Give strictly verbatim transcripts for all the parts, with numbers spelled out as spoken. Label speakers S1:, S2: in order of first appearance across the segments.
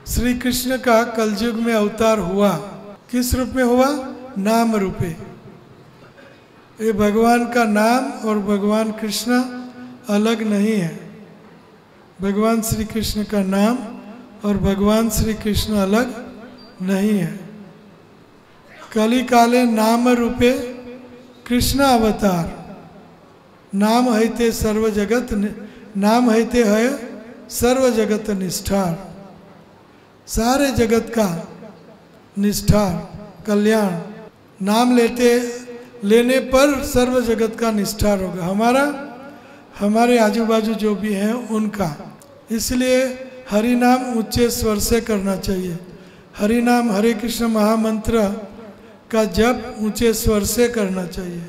S1: श्री कृष्ण का कलयुग में अवतार हुआ, किस रूप में हुआ? नाम रूपे। ये भगवान का नाम और भगवान कृष्ण अलग नहीं है। भगवान श्री कृष्ण का नाम और भगवान श्री कृष्ण अलग नहीं है। कली काले नाम रूपे कृष्ण अवतार। नाम हैते सर्व जगत, नाम हैते है सर्व जगत निष्ठार। सारे जगत का निष्ठार कल्याण, नाम लेते लेने पर सर्व जगत का निष्ठार होगा, हमारा हमारे आजू बाजू जो भी हैं उनका। इसलिए हरि नाम ऊंचे स्वर से करना चाहिए। हरि नाम हरे कृष्ण महामंत्र का जप ऊंचे स्वर से करना चाहिए।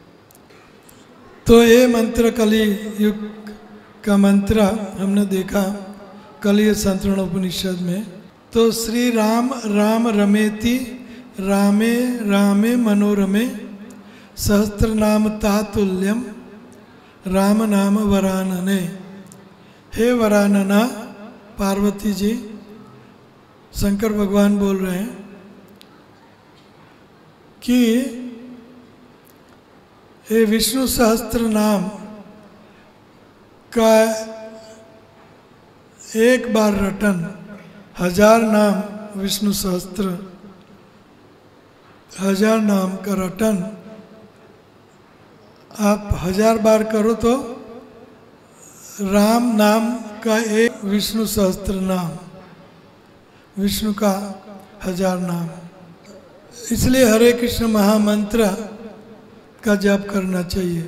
S1: तो ये मंत्र कलि युग का मंत्र हमने देखा कलि संतरण उपनिषद में। तो श्री राम राम रमेति रामे रामे मनोरमे सहस्त्र नाम तातुल्यम राम नाम वरानने। हे वरानना, पार्वती जी, शंकर भगवान बोल रहे हैं कि ये विष्णु सहस्त्र नाम का एक बार रटन, हजार नाम विष्णु सहस्त्र, हजार नाम का रटन आप हजार बार करो तो राम नाम का एक विष्णु सहस्त्र नाम, विष्णु का हजार नाम। इसलिए हरे कृष्ण महामंत्र का जप करना चाहिए।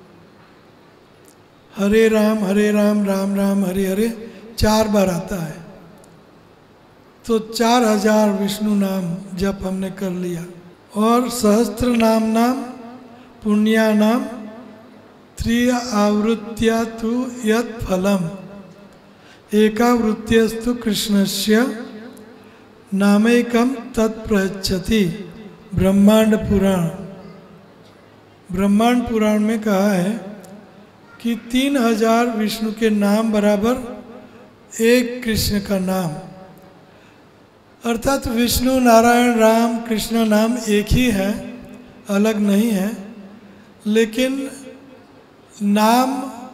S1: हरे राम हरे राम राम राम हरे हरे चार बार आता है, तो चार हजार विष्णु नाम जप हमने कर लिया। और सहस्त्र नाम नाम पुण्या नाम त्रिय आवृत्या तु यत् फलम एकावृत्त्यस्तु कृष्णस्य नामैकम तत्प्रयच्छति। ब्रह्मांड पुराण, ब्रह्मांड पुराण में कहा है कि तीन हजार विष्णु के नाम बराबर एक कृष्ण का नाम, अर्थात विष्णु नारायण राम कृष्ण नाम एक ही है, अलग नहीं है। लेकिन नाम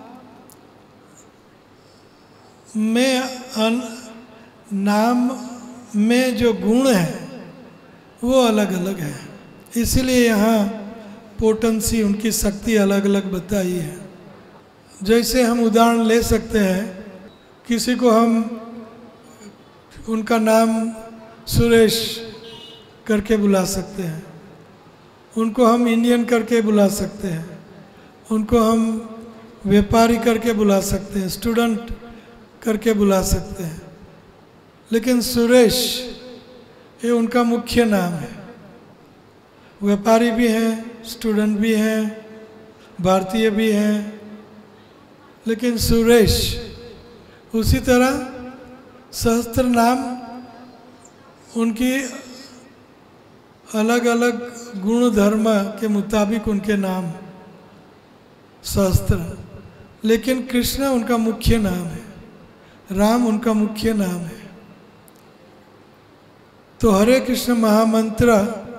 S1: में अन, नाम में जो गुण है वो अलग अलग है। इसीलिए यहाँ पोटेंसी, उनकी शक्ति अलग अलग बताई है। जैसे हम उदाहरण ले सकते हैं, किसी को हम उनका नाम सुरेश करके बुला सकते हैं, उनको हम इंडियन करके बुला सकते हैं, उनको हम व्यापारी करके बुला सकते हैं, स्टूडेंट करके बुला सकते हैं। लेकिन सुरेश ये उनका मुख्य नाम है। व्यापारी भी हैं, स्टूडेंट भी हैं, भारतीय भी हैं, लेकिन सुरेश। उसी तरह सहस्त्र नाम उनकी अलग अलग गुण धर्म के मुताबिक उनके नाम सहस्त्र, लेकिन कृष्ण उनका मुख्य नाम है, राम उनका मुख्य नाम है। तो हरे कृष्ण महामंत्र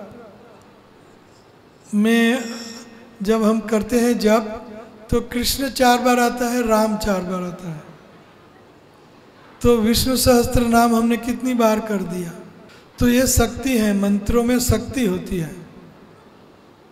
S1: में जब हम करते हैं जप, तो कृष्ण चार बार आता है, राम चार बार आता है। तो विष्णु सहस्त्र नाम हमने कितनी बार कर दिया। तो ये शक्ति है, मंत्रों में शक्ति होती है।